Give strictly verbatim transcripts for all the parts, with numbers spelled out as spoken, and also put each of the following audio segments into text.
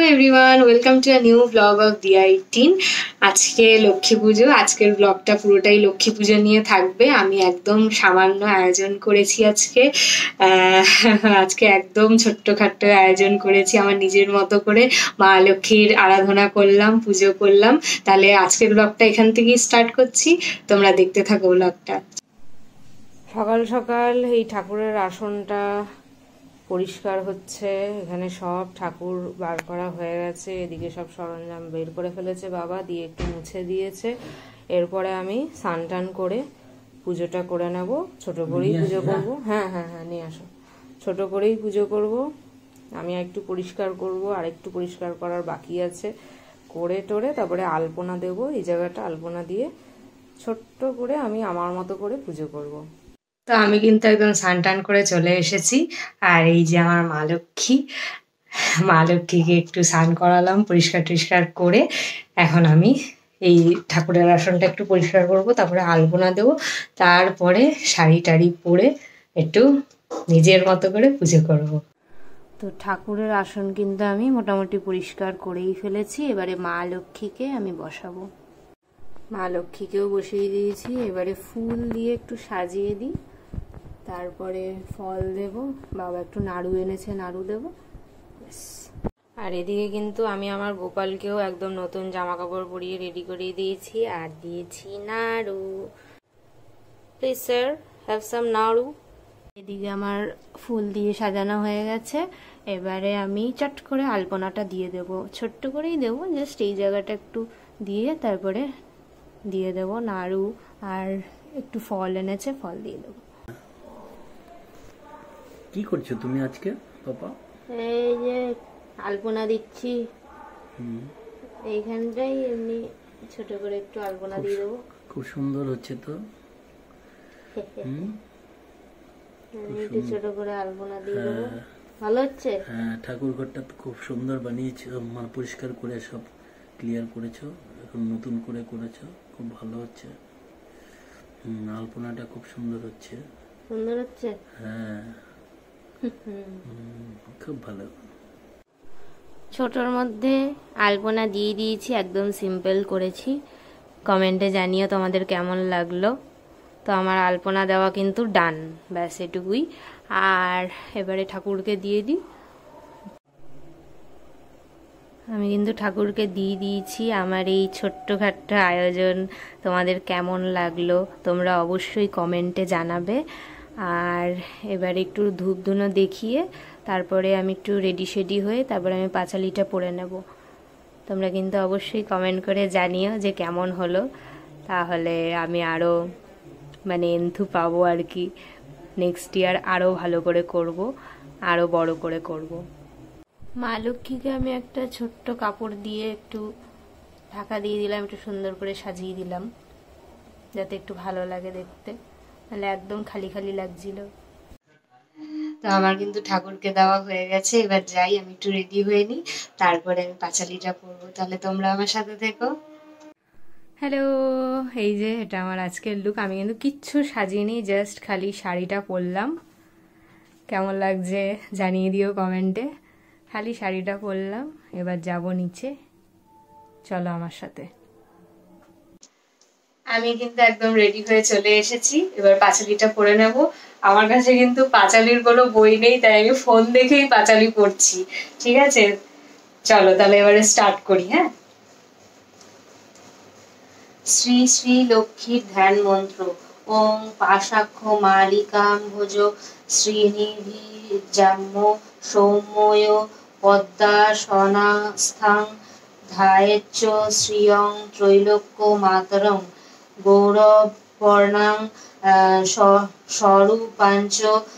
Everyone, welcome to a new blog of D eighteen. আজকে লক্ষ্মী পুজো। আজকের ব্লগটা পুরোটাই লক্ষ্মী পুজো নিয়ে থাকবে। আমি একদম সামান্য আয়োজন করেছি আজকে আজকে একদম ছোট্টখাট্ট আয়োজন করেছি আমার নিজের মতো করে। মা লক্ষ্মীর আরাধনা করলাম, পুজো করলাম। তাহলে আজকের ব্লগটা এখান থেকেই স্টার্ট করছি, তোমরা দেখতে থাকো ব্লগটা। সকাল সকাল এই ঠাকুরের আসনটা পরিষ্কার হচ্ছে। এখানে সব ঠাকুর বার করা হয়ে গেছে, এদিকে সব সরঞ্জাম বের করে ফেলেছে বাবা, দিয়ে একটু মুছে দিয়েছে। এরপরে আমি স্নান টান করে পুজোটা করে নেব। ছোট করেই পুজো করব। হ্যাঁ হ্যাঁ হ্যাঁ নিয়ে আসো। ছোট করেই পুজো করব। আমি একটু পরিষ্কার করব, আর একটু পরিষ্কার করার বাকি আছে। করে টোরে তারপরে আলপনা দেব। এই জায়গাটা আলপনা দিয়ে ছোট্ট করে আমি আমার মতো করে পুজো করব। তো আমি কিন্তু একদম স্নান টান করে চলে এসেছি। আর এই যে আমার মা লক্ষ্মী, মা লক্ষ্মীকে একটু স্নান করালাম পরিষ্কার টরিষ্কার করে। এখন আমি এই ঠাকুরের আসনটা একটু পরিষ্কার করব, তারপরে আলপনা দেবো, তারপরে শাড়ি টাড়ি পরে একটু নিজের মতো করে পুজো করব। তো ঠাকুরের আসন কিন্তু আমি মোটামুটি পরিষ্কার করেই ফেলেছি। এবারে মা লক্ষ্মীকে আমি বসাবো। মা লক্ষ্মীকেও বসিয়ে দিয়েছি। এবারে ফুল দিয়ে একটু সাজিয়ে দিই, তারপরে ফল দেব। বাবা একটু নাড়ু এনেছে, নাড়ু দেব। আর এদিকে কিন্তু আমি আমার গোপালকেও একদম নতুন জামা কাপড় পরিয়ে রেডি করিয়ে দিয়েছি, আর দিয়েছি নাড়ু। প্লিজ স্যার, হ্যাভ সাম নাড়ু। এদিকে আমার ফুল দিয়ে সাজানো হয়ে গেছে। এবারে আমি চট করে আলপনাটা দিয়ে দেব, ছোট্ট করেই দেব, জাস্ট এই জায়গাটা একটু দিয়ে তারপরে দিয়ে দেব নাড়ু, আর একটু ফল এনেছে, ফল দিয়ে দেবো। কি করছো তুমি আজকে পাপা? এই যে আলপনা দিচ্ছি এইখানটাই, এমনি ছোট করে একটু আলপনা দিয়ে দেবো। খুব সুন্দর হচ্ছে তো। একটু ছোট করে আলপনা দিয়ে দেবো। ভালো হচ্ছে? হ্যাঁ, ঠাকুর ঘরটা তো খুব সুন্দর বানিয়েছো, মানে পরিষ্কার করে সব ক্লিয়ার করেছো, এখন নতুন করে করেছো, খুব ভালো হচ্ছে। হুম, আলপনাটা খুব সুন্দর হচ্ছে। সুন্দর হচ্ছে? হ্যাঁ, খুব ভালো। ছোটর মধ্যে আলপনা দিয়ে দিয়েছি, একদম সিম্পল করেছি। কমেন্টে জানিও তোমাদের কেমন লাগলো। তো আমার আলপনা দেওয়া কিন্তু ডান, ব্যাস এটুকুই। আর এবারে ঠাকুরকে দিয়ে দিই। আমি কিন্তু ঠাকুরকে দিয়ে দিয়েছি। আমার এই ছোট্টখাট্ট আয়োজন তোমাদের কেমন লাগলো তোমরা অবশ্যই কমেন্টে জানাবে। আর এবার একটু ধূপ ধুনো দেখিয়ে তারপরে আমি একটু রেডি শেডি হয়ে তারপরে আমি পাঁচালিটা পরে নেব। তোমরা কিন্তু অবশ্যই কমেন্ট করে জানিও যে কেমন হলো, তাহলে আমি আরও মানে এন্থু পাবো আর কি। নেক্সট ইয়ার আরও ভালো করে করব, আরও বড় করে করব। মা লক্ষ্মীকে আমি একটা ছোট্ট কাপড় দিয়ে একটু ঢাকা দিয়ে দিলাম, একটু সুন্দর করে সাজিয়ে দিলাম যাতে একটু ভালো লাগে দেখতে, তাহলে একদম খালি খালি লাগছিল। তো আমার কিন্তু ঠাকুরকে দেওয়া হয়ে গেছে। এবার যাই, আমি একটু রেডি হয়ে নিই, তারপরে আমি পাঁচালিটা পরবো। তাহলে তোমরা আমার সাথে থেকো। হ্যালো, এই যে এটা আমার আজকের লুক। আমি কিন্তু কিচ্ছু সাজিয়ে, জাস্ট খালি শাড়িটা পরলাম। কেমন লাগছে জানিয়ে দিও কমেন্টে। খালি শাড়িটা পরলাম, এবার যাব নিচে, চলো আমার সাথে। আমি কিন্তু একদম রেডি হয়ে চলে এসেছি। এবার পাঁচালিটা পরে নেব। আমার কাছে কিন্তু পাঁচালির কোনো বই নেই, তাই আমি ফোন দেখেই পাঁচালি পড়ছি। ঠিক আছে, চলো তাহলে এবারে স্টার্ট করি। হ্যাঁ, শ্রী শ্রী লক্ষ্মীর ধ্যান মন্ত্র। ওং পাশাক্ষ মালিকাম ভোজ শ্রীনিধিজাম্য সৌম্যয় পদ্মাসনাস্থাং ধায়েচ্চ শ্রিয়ং ত্রৈলোক্য মাতরং গৌরবর্ণাং স্বরূপাঞ্চ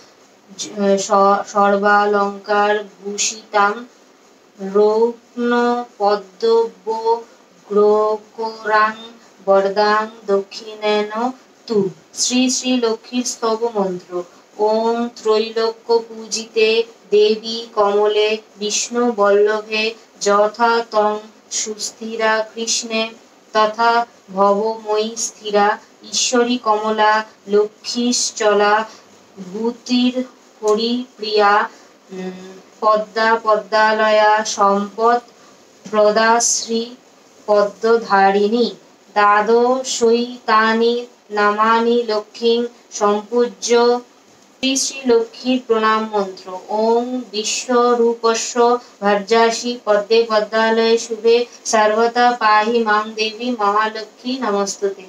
সর্বালঙ্কার ভূষিতাম রৌপ্ন পদ্মব্য গ্রোকরাং বরদাং দক্ষিণেন তু। শ্রী শ্রী লক্ষ্মীর স্তব মন্ত্র। ওম ত্রৈলোক্য পূজিতে দেবী কমলে বিষ্ণু বল্লভে যথা তং সুস্থিরা কৃষ্ণে তথা ভবময়ী স্থিরা ঈশ্বরী কমলা লক্ষ্মীশ্চলা ভূতির হরিপ্রিয়া পদ্মা পদ্মালয়া সম্পদ প্রদাশ্রী পদ্মধারিণী দ্বাদশৈতানি নামানি লক্ষ্মীং সম্পূজ্য। শ্রী শ্রী লক্ষ্মীর প্রণাম মন্ত্র। ওম বিশ্বরূপস্য ভর্যাসি পদ্মে পদ্মালয়ে শুভে সর্বদা পাহি মাং দেবী মহালক্ষ্মী নমস্তুতে।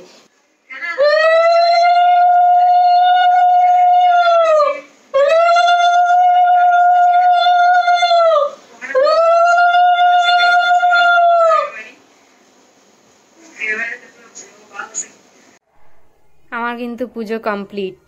আমার কিন্তু পুজো কমপ্লিট,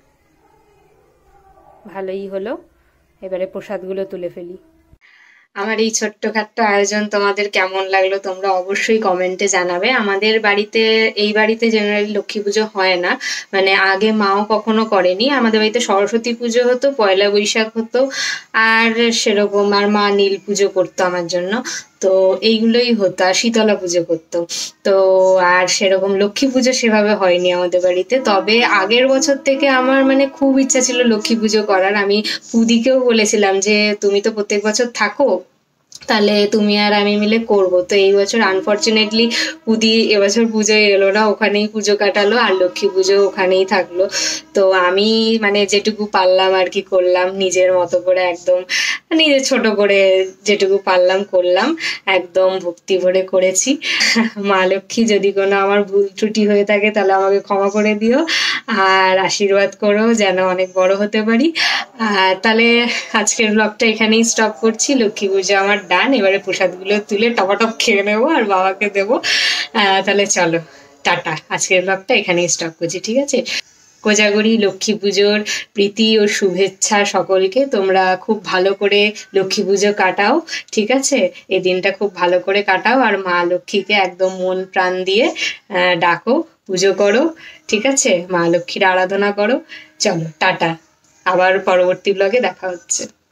ভালোই হলো। এবারে প্রসাদগুলো তুলে ফেলি। আমার এই ছোট্টখাট্ট আয়োজন তোমাদের কেমন লাগলো তোমরা অবশ্যই কমেন্টে জানাবে। আমাদের বাড়িতে এই বাড়িতে জেনারেলি লক্ষ্মী পুজো হয় না, মানে আগে মাও কখনো করেনি। আমাদের বাড়িতে সরস্বতী পুজো হতো, পয়লা বৈশাখ হতো, আর সেরকম আর মা নীল পুজো করতো আমার জন্য, তো এইগুলোই হতো, আর শীতলা পুজো করতো। তো আর সেরকম লক্ষ্মী পুজো সেভাবে হয়নি আমাদের বাড়িতে। তবে আগের বছর থেকে আমার মানে খুব ইচ্ছা ছিল লক্ষ্মী পুজো করার। আমি পুদিকেও বলেছিলাম যে তুমি তো প্রত্যেক বছর থাকো, তাহলে তুমি আর আমি মিলে করব। তো এই বছর আনফর্চুনেটলি পুদি এবছর পুজোয় এলো না, ওখানেই পুজো কাটালো, আর লক্ষ্মী পুজো ওখানেই থাকলো। তো আমি মানে যেটুকু পারলাম আর কি করলাম, নিজের মতো করে একদম নিজে ছোট করে যেটুকু পারলাম করলাম, একদম ভক্তি ভরে করেছি। মা লক্ষ্মী যদি কোনো আমার ভুল ত্রুটি হয়ে থাকে তাহলে আমাকে ক্ষমা করে দিও, আর আশীর্বাদ করো যেন অনেক বড় হতে পারি। আর তাহলে আজকের ব্লগটা এখানেই স্টপ করছি। লক্ষ্মী পুজো আমার ডান, এবারে প্রসাদগুলো তুলে টপাটপ খেয়ে নেবো আর বাবাকে দেবো। তাহলে চলো টাটা, আজকের ব্লগটা এখানেই স্টপ করছি, ঠিক আছে? কোজাগরি লক্ষ্মী পুজোর প্রীতি ও শুভেচ্ছা সকলকে। তোমরা খুব ভালো করে লক্ষ্মী পুজো কাটাও, ঠিক আছে? এই দিনটা খুব ভালো করে কাটাও, আর মা লক্ষ্মীকে একদম মন প্রাণ দিয়ে ডাকো, পুজো করো, ঠিক আছে? মা লক্ষ্মীর আরাধনা করো। চলো টাটা, আবার পরবর্তী ব্লগে দেখা হচ্ছে।